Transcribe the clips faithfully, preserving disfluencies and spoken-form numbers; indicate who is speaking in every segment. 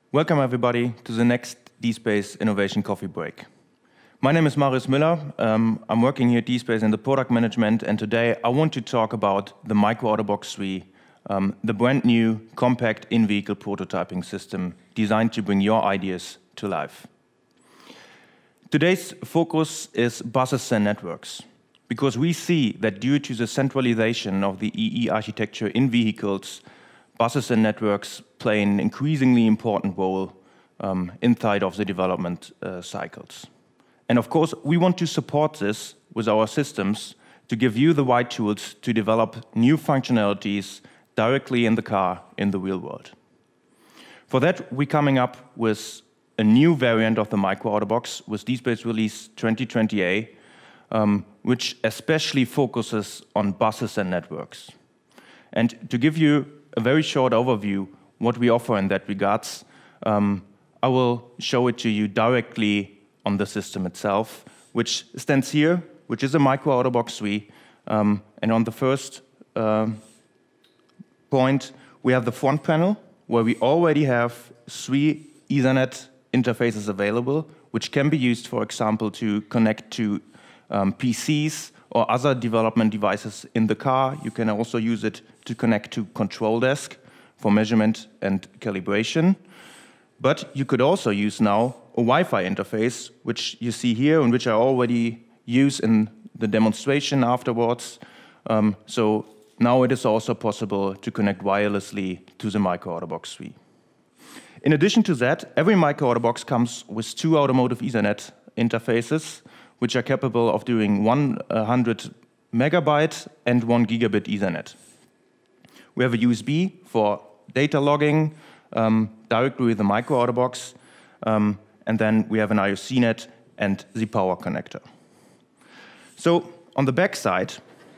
Speaker 1: Welcome everybody to the next dSPACE Innovation Coffee Break. My name is Marius Müller. Um, I'm working here at dSPACE in the product management, and today I want to talk about the MicroAutoBox three, um, the brand new compact in-vehicle prototyping system designed to bring your ideas to life. Today's focus is buses and networks, because we see that due to the centralization of the E E architecture in vehicles, buses and networks play an increasingly important role um, inside of the development uh, cycles. And of course, we want to support this with our systems to give you the right tools to develop new functionalities directly in the car, in the real world. For that, we're coming up with a new variant of the MicroAutoBox with dSPACE Release twenty twenty A, um, which especially focuses on buses and networks. And to give you a very short overview what we offer in that regards, um, I will show it to you directly on the system itself, which stands here, which is a MicroAutoBox three. Um, and on the first uh, point, we have the front panel, where we already have three Ethernet interfaces available, which can be used, for example, to connect to um, P Cs or other development devices in the car. You can also use it to connect to control desk for measurement and calibration. But you could also use now a Wi-Fi interface, which you see here and which I already use in the demonstration afterwards. Um, so now it is also possible to connect wirelessly to the MicroAutoBox three. In addition to that, every MicroAutoBox comes with two automotive Ethernet interfaces, which are capable of doing one hundred megabyte and one gigabit Ethernet. We have a U S B for data logging um, directly with the MicroAutoBox, um, and then we have an I O C net and the power connector. So on the back side,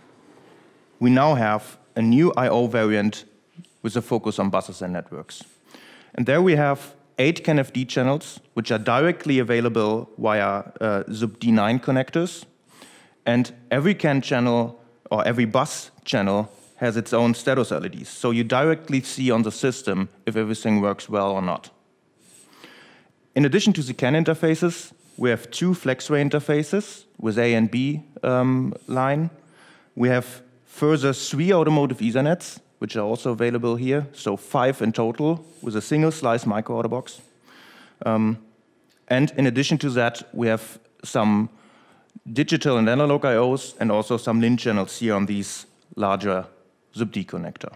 Speaker 1: we now have a new I O variant with a focus on buses and networks. And there we have eight C A N F D channels, which are directly available via uh, Z U B D nine connectors. And every C A N channel, or every bus channel, has its own status L E Ds. So you directly see on the system if everything works well or not. In addition to the C A N interfaces, we have two FlexWay interfaces with A and B um, line. We have further three automotive Ethernets, which are also available here, so five in total with a single slice MicroAutoBox. Um, and in addition to that, we have some digital and analog I Os and also some link channels here on these larger Z U B D connector.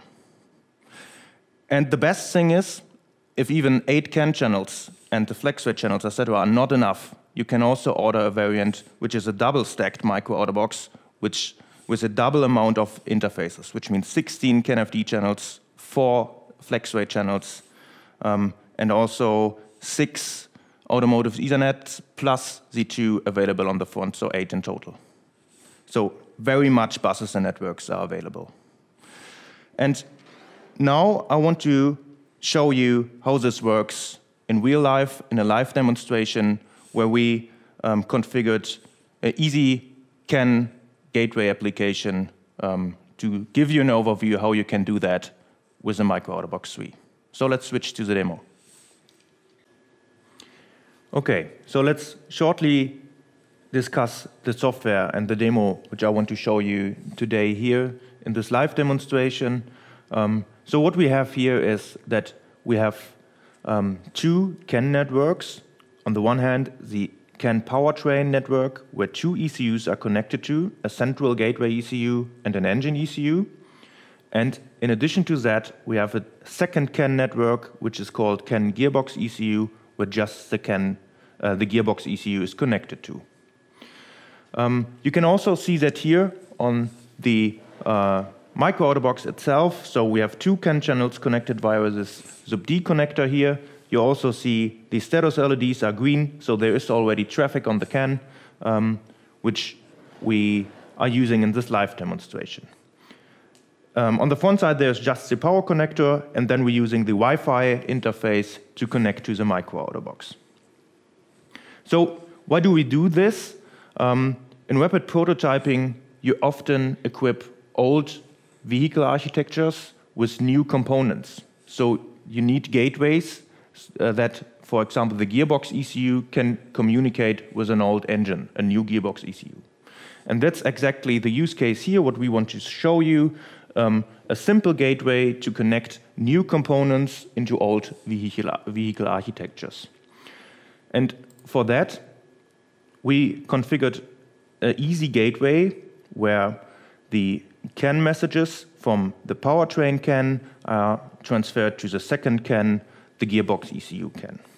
Speaker 1: And the best thing is, if even eight C A N channels and the FlexWay channels, et cetera, are not enough, you can also order a variant which is a double-stacked MicroAutoBox, which with a double amount of interfaces, which means sixteen C A N F D channels, four FlexWay channels, um, and also six automotive Ethernet plus the two available on the front, so eight in total. So very much buses and networks are available. And now I want to show you how this works in real life, in a live demonstration where we um, configured an easy C A N gateway application um, to give you an overview how you can do that with the MicroAutoBox three. So let's switch to the demo. Okay, so let's shortly discuss the software and the demo which I want to show you today here in this live demonstration. Um, so what we have here is that we have um, two C A N networks. On the one hand, the C A N powertrain network, where two E C Us are connected to, a central gateway E C U and an engine E C U. And in addition to that, we have a second C A N network, which is called C A N gearbox E C U, where just the C A N, uh, the gearbox E C U is connected to. Um, you can also see that here on the uh, MicroAutoBox itself. So we have two C A N channels connected via this Z U B D connector here. You also see the status L E Ds are green, so there is already traffic on the C A N, um, which we are using in this live demonstration. Um, on the front side, there's just the power connector, and then we're using the Wi-Fi interface to connect to the MicroAutoBox. So why do we do this? Um, in rapid prototyping, you often equip old vehicle architectures with new components. So you need gateways uh, that, for example, the gearbox E C U can communicate with an old engine, a new gearbox E C U. And that's exactly the use case here, what we want to show you, um, a simple gateway to connect new components into old vehicle, vehicle architectures. And for that, we configured an easy gateway where the C A N messages from the powertrain C A N are transferred to the second C A N, the gearbox E C U C A N.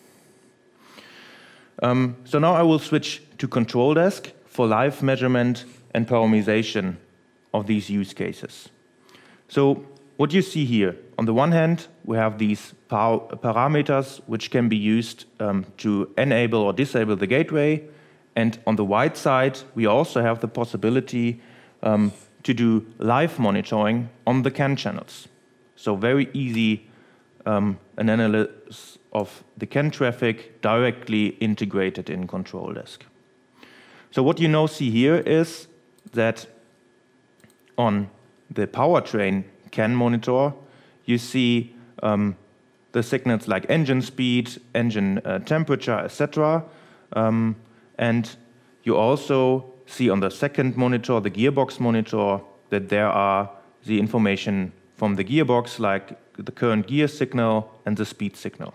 Speaker 1: Um, so now I will switch to control desk for live measurement and parameterization of these use cases. So what you see here, on the one hand, we have these par parameters which can be used um, to enable or disable the gateway. And on the right side, we also have the possibility um, to do live monitoring on the C A N channels. So very easy um, an analysis of the C A N traffic directly integrated in control desk. So what you now see here is that on the powertrain C A N monitor, you see um, the signals like engine speed, engine uh, temperature, et cetera. Um, and you also see on the second monitor, the gearbox monitor, that there are the information from the gearbox, like the current gear signal and the speed signal.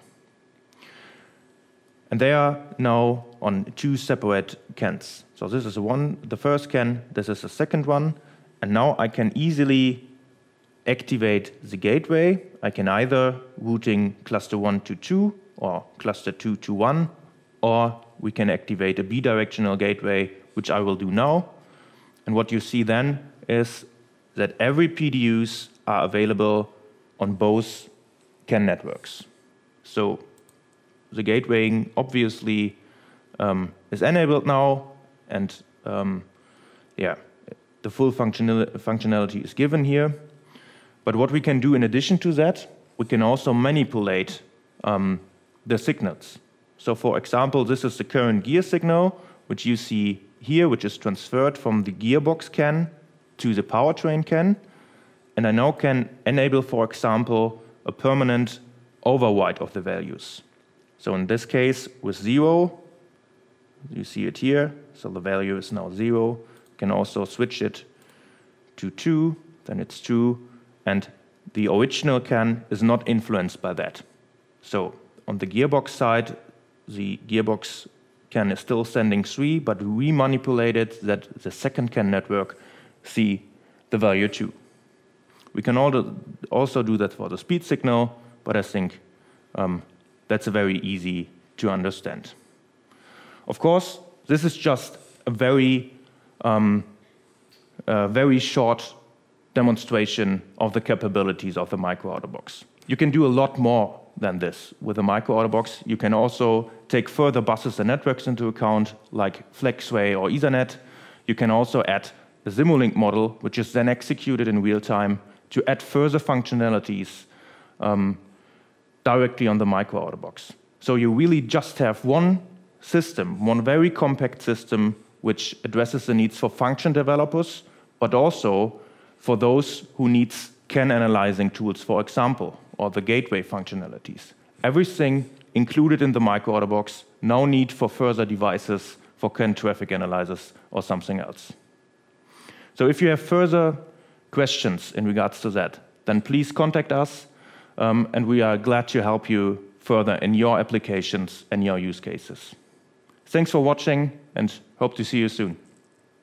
Speaker 1: And they are now on two separate C A Ns. So this is one, the first C A N, this is the second one. And now I can easily activate the gateway. I can either routing cluster one to two or cluster two to one, or we can activate a bidirectional gateway, which I will do now. And what you see then is that every P D Us are available on both C A N networks. So the gatewaying obviously um, is enabled now, and um, yeah, the full functional functionality is given here. But what we can do in addition to that, we can also manipulate um, the signals. So for example, this is the current gear signal, which you see here, which is transferred from the gearbox C A N to the powertrain C A N. And I now can enable, for example, a permanent override of the values. So in this case, with zero, you see it here, so the value is now zero. You can also switch it to two, then it's two, and the original C A N is not influenced by that. So on the gearbox side, the gearbox C A N is still sending three, but we manipulated that the second C A N network see the value two. We can also do that for the speed signal, but I think um, that's very easy to understand. Of course, this is just a very, um, a very short demonstration of the capabilities of the MicroAutoBox. You can do a lot more than this with the MicroAutoBox. You can also take further buses and networks into account, like FlexWay or Ethernet. You can also add a Simulink model, which is then executed in real time to add further functionalities um, directly on the MicroAutoBox. So you really just have one system, one very compact system, which addresses the needs for function developers, but also for those who need C A N analyzing tools, for example, or the gateway functionalities. Everything included in the MicroAutoBox, no need for further devices for C A N traffic analyzers or something else. So if you have further questions in regards to that, then please contact us, um, and we are glad to help you further in your applications and your use cases. Thanks for watching, and hope to see you soon.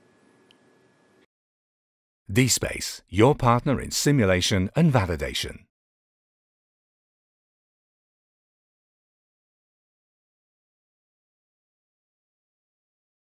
Speaker 2: dSPACE, your partner in simulation and validation.